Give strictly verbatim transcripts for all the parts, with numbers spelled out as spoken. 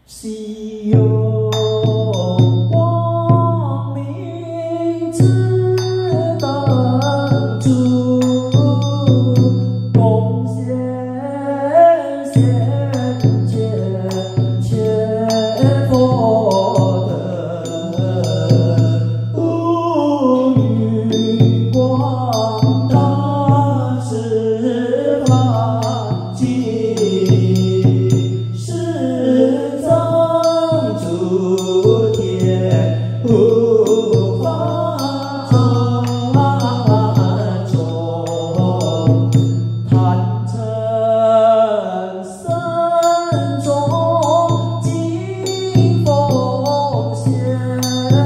喜有光明之灯烛，贡献献前前佛德，无余光大十法界。 诸天护法中，坛城僧众尽奉献，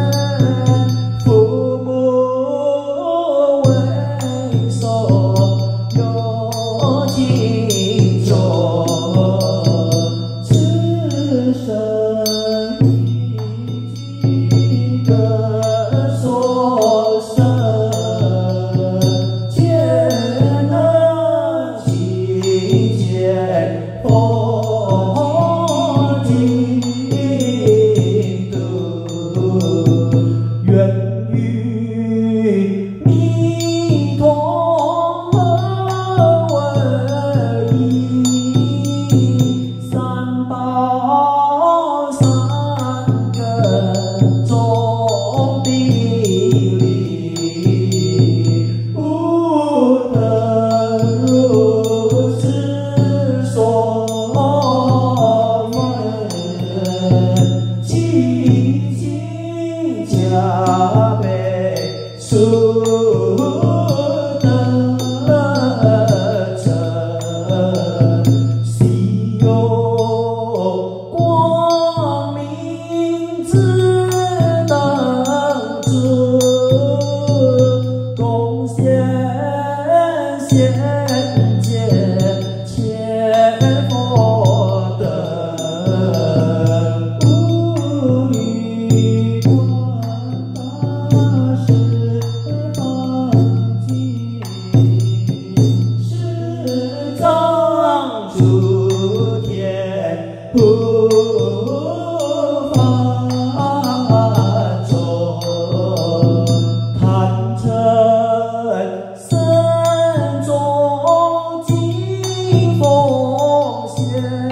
父母为首有敬重，此生。 所生皆能亲见佛净土，愿与弥陀合为一，三宝三根中。 加倍速得成，喜有光明之灯烛，贡献献见前佛德，无余光。 诸天护法中，坛城僧众尽奉献，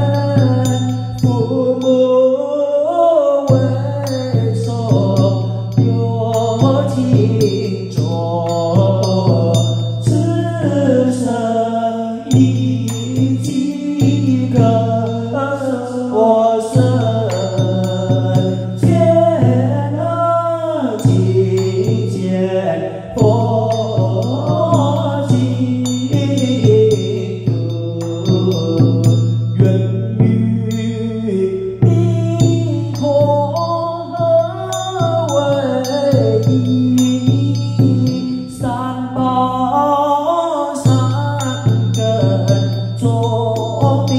父母为首有敬重，此生一。 几个我生，皆能亲见佛净土，愿与弥陀合为一，三宝三根中。 地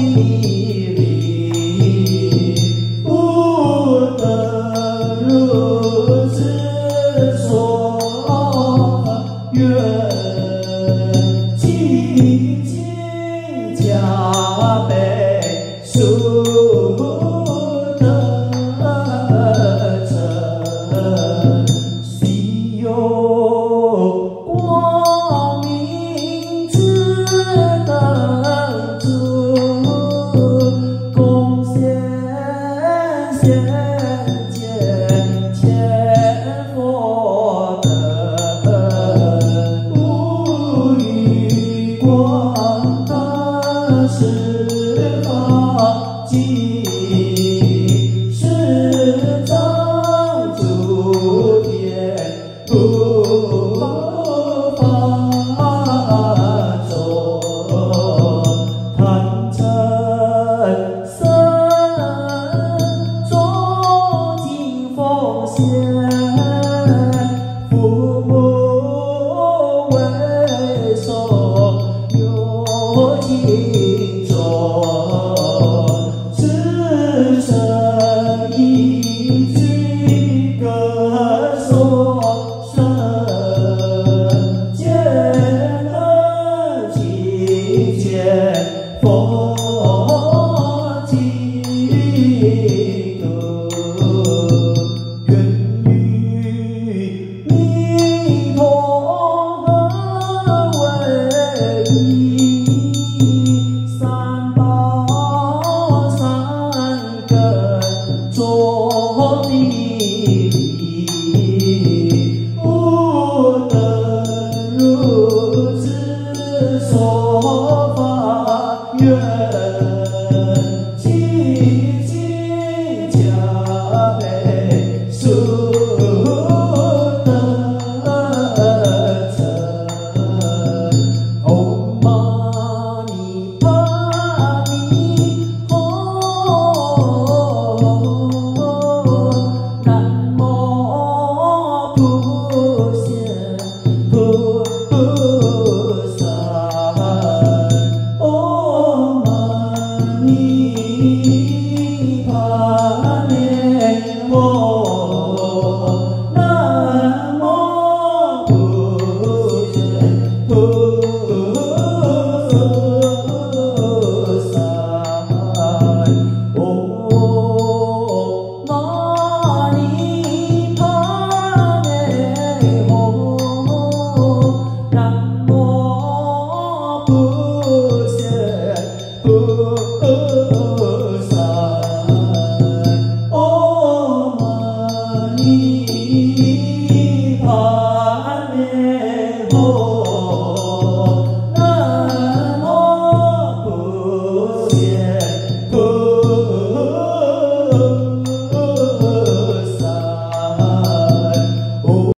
理无得如此所愿，精进加倍速。